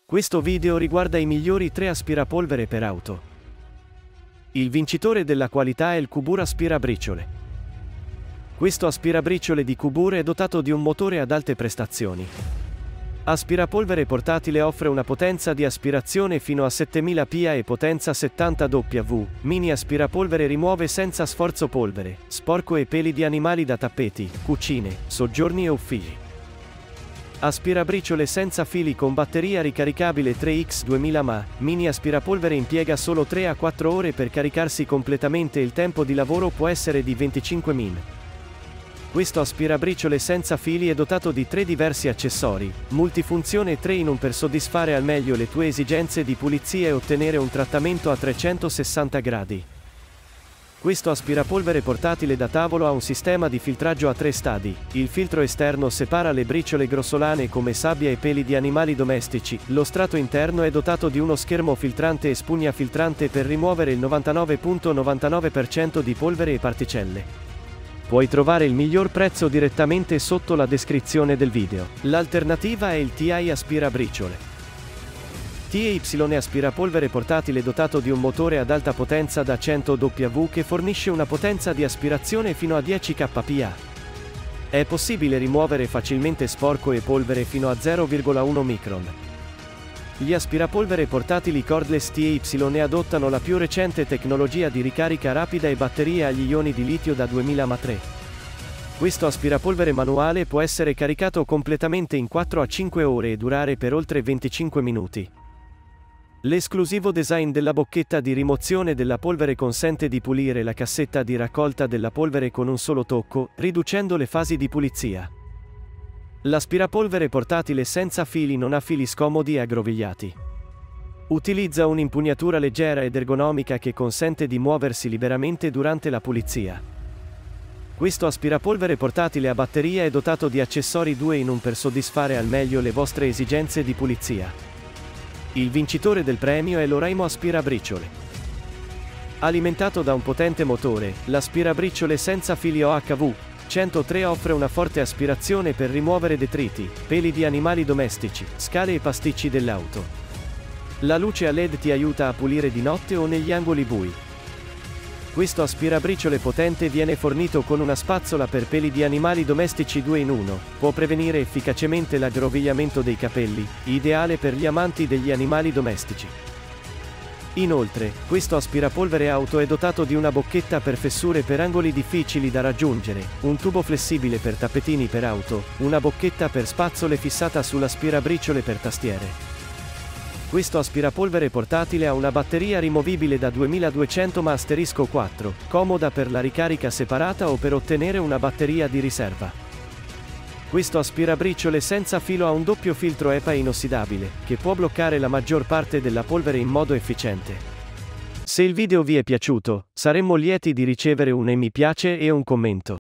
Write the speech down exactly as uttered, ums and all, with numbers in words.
Questo video riguarda i migliori tre aspirapolvere per auto. Il vincitore della qualità è il Cubur aspirabriciole. Questo aspirabriciole di Cubur è dotato di un motore ad alte prestazioni. Aspirapolvere portatile offre una potenza di aspirazione fino a settemila pia e potenza settanta watt. Mini aspirapolvere rimuove senza sforzo polvere, sporco e peli di animali da tappeti, cucine, soggiorni e uffici. Aspirabriciole senza fili con batteria ricaricabile tre x duemila mAh. Mini aspirapolvere impiega solo tre a quattro ore per caricarsi completamente e il tempo di lavoro può essere di venticinque min. Questo aspirabriciole senza fili è dotato di tre diversi accessori, multifunzione tre in uno per soddisfare al meglio le tue esigenze di pulizia e ottenere un trattamento a trecentosessanta gradi. Questo aspirapolvere portatile da tavolo ha un sistema di filtraggio a tre stadi. Il filtro esterno separa le briciole grossolane come sabbia e peli di animali domestici. Lo strato interno è dotato di uno schermo filtrante e spugna filtrante per rimuovere il novantanove virgola novantanove per cento di polvere e particelle. Puoi trovare il miglior prezzo direttamente sotto la descrizione del video. L'alternativa è il T I aspirabriciole. T Y aspirapolvere portatile dotato di un motore ad alta potenza da cento watt che fornisce una potenza di aspirazione fino a dieci kPa. È possibile rimuovere facilmente sporco e polvere fino a zero virgola uno micron. Gli aspirapolvere portatili cordless T Y adottano la più recente tecnologia di ricarica rapida e batterie agli ioni di litio da duemila mAh tre. Questo aspirapolvere manuale può essere caricato completamente in quattro a cinque ore e durare per oltre venticinque minuti. L'esclusivo design della bocchetta di rimozione della polvere consente di pulire la cassetta di raccolta della polvere con un solo tocco, riducendo le fasi di pulizia. L'aspirapolvere portatile senza fili non ha fili scomodi e aggrovigliati. Utilizza un'impugnatura leggera ed ergonomica che consente di muoversi liberamente durante la pulizia. Questo aspirapolvere portatile a batteria è dotato di accessori due in uno per soddisfare al meglio le vostre esigenze di pulizia. Il vincitore del premio è l'Oraimo aspirabriciole. Alimentato da un potente motore, l'aspirabriciole senza fili O H V centotré offre una forte aspirazione per rimuovere detriti, peli di animali domestici, scale e pasticci dell'auto. La luce a L E D ti aiuta a pulire di notte o negli angoli bui. Questo aspirabriciole potente viene fornito con una spazzola per peli di animali domestici due in uno, può prevenire efficacemente l'aggrovigliamento dei capelli, ideale per gli amanti degli animali domestici. Inoltre, questo aspirapolvere auto è dotato di una bocchetta per fessure per angoli difficili da raggiungere, un tubo flessibile per tappetini per auto, una bocchetta per spazzole fissata sull'aspirabriciole per tastiere. Questo aspirapolvere portatile ha una batteria rimovibile da duemiladuecento mAh quattro, comoda per la ricarica separata o per ottenere una batteria di riserva. Questo aspirabriciole senza filo ha un doppio filtro E P A inossidabile, che può bloccare la maggior parte della polvere in modo efficiente. Se il video vi è piaciuto, saremmo lieti di ricevere un mi piace e un commento.